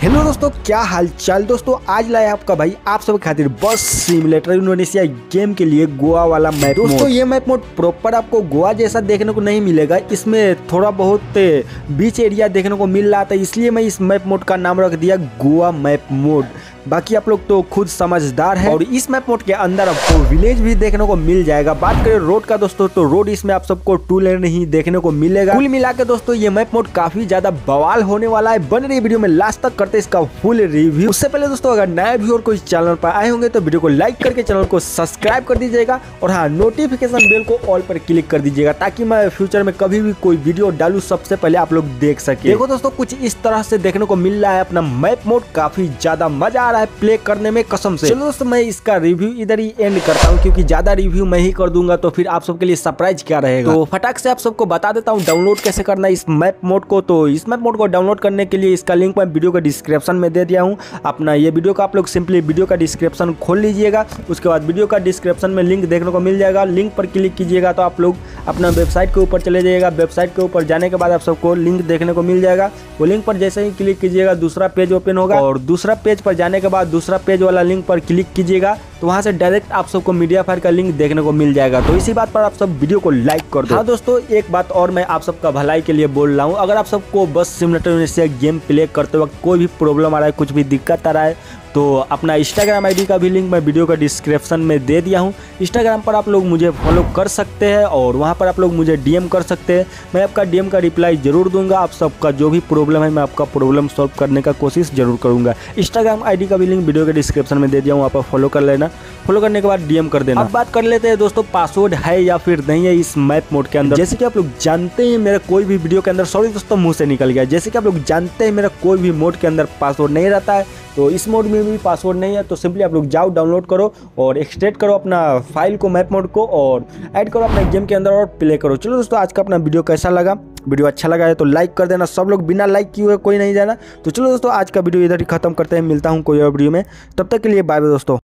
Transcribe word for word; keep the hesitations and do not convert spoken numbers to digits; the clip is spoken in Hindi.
हेलो दोस्तों, क्या हाल चाल। दोस्तों आज लाया आपका भाई आप सब खातिर बस सिमुलेटर इंडोनेशिया गेम के लिए गोवा वाला मैप। दोस्तों ये मैप मोड प्रॉपर आपको गोवा जैसा देखने को नहीं मिलेगा, इसमें थोड़ा बहुत बीच एरिया देखने को मिल रहा था, इसलिए मैं इस मैप मोड का नाम रख दिया गोवा मैप मोड। बाकी आप लोग तो खुद समझदार हैं। और इस मैप मोड के अंदर आपको विलेज भी देखने को मिल जाएगा। बात करें रोड का दोस्तों, तो रोड इसमें आप सबको टू लेन ही देखने को मिलेगा। कुल मिला के दोस्तों ये मैप मोड काफी ज्यादा बवाल होने वाला है। बन रही वीडियो में लास्ट तक करते इसका फुल रिव्यू। उससे पहले दोस्तों अगर नया व्यूअर कोई चैनल पर आए होंगे तो वीडियो को लाइक करके चैनल को सब्सक्राइब कर दीजिएगा और हाँ नोटिफिकेशन बेल को ऑल पर क्लिक कर दीजिएगा, ताकि मैं फ्यूचर में कभी भी कोई वीडियो डालू सबसे पहले आप लोग देख सके। देखो दोस्तों कुछ इस तरह से देखने को मिल रहा है अपना मैप मोड। काफी ज्यादा मजा आ रहा है प्ले करने में कसम से। चलो दोस्तों मैं इसका रिव्यू इधर ही एंड करता हूँ, क्योंकि ज्यादा रिव्यू मैं ही कर दूंगा तो फिर आप सबके लिए सरप्राइज क्या रहेगा। तो फटाक से आप सबको बता देता हूँ डाउनलोड कैसे करना है इस मैप मोड को। तो इस मैप मोड को डाउनलोड करने के लिए इसका लिंक मैं वीडियो के डिस्क्रिप्शन में दे दिया हूँ। अपना ये वीडियो का आप लोग सिंपली वीडियो का डिस्क्रिप्शन खोल लीजिएगा, उसके बाद वीडियो का डिस्क्रिप्शन में लिंक देखने को मिल जाएगा। लिंक पर क्लिक कीजिएगा तो आप लोग अपना वेबसाइट के ऊपर चले जाइएगा। वेबसाइट के ऊपर जाने के बाद आप सबको लिंक देखने को मिल जाएगा। वो लिंक पर जैसे ही क्लिक कीजिएगा दूसरा पेज ओपन होगा, और दूसरा पेज पर जाने के बाद दूसरा पेज वाला लिंक पर क्लिक कीजिएगा तो वहां से डायरेक्ट आप सबको मीडिया फायर का लिंक देखने को मिल जाएगा। तो इसी बात पर आप सब वीडियो को लाइक कर दो। हाँ दोस्तों एक बात और मैं आप सबका भलाई के लिए बोल रहा हूँ, अगर आप सबको बस सिमुलेटर इंडोनेशिया गेम प्ले करते वक्त कोई भी प्रॉब्लम आ रहा है, कुछ भी दिक्कत आ रहा है, तो अपना इंस्टाग्राम आईडी का भी लिंक मैं वीडियो का डिस्क्रिप्शन में दे दिया हूँ। इंस्टाग्राम पर आप लोग मुझे फॉलो कर सकते हैं और वहाँ पर आप लोग मुझे डीएम कर सकते हैं। मैं आपका डीएम का रिप्लाई जरूर दूंगा। आप सबका जो भी प्रॉब्लम है मैं आपका प्रॉब्लम सॉल्व करने का कोशिश जरूर करूंगा। इंस्टाग्राम आईडी का भी लिंक वीडियो के डिस्क्रिप्शन में दे दिया हूँ, वहाँ पर फॉलो कर लेना। फॉलो करने के बाद डीएम कर देना। अब बात कर लेते हैं दोस्तों पासवर्ड है या फिर नहीं है इस मैप मोड के अंदर। जैसे कि आप लोग जानते हैं मेरा कोई भी वीडियो के अंदर, सॉरी दोस्तों मुंह से निकल गया, जैसे कि आप लोग जानते हैं मेरा कोई भी मोड के अंदर पासवर्ड नहीं रहता है, तो इस मोड में भी पासवर्ड नहीं है। तो सिंपली आप लोग जाओ डाउनलोड करो और एक्सट्रैक्ट करो अपना फाइल को मैप मोड को और ऐड करो अपने गेम के अंदर और प्ले करो। चलो दोस्तों आज का अपना वीडियो कैसा लगा, वीडियो अच्छा लगा है तो लाइक कर देना। सब लोग बिना लाइक किए हुए कोई नहीं जाना। तो चलो दोस्तों आज का वीडियो इधर ही खत्म करते हैं, मिलता हूँ कोई और वीडियो में, तब तक के लिए बाय बाय दोस्तों।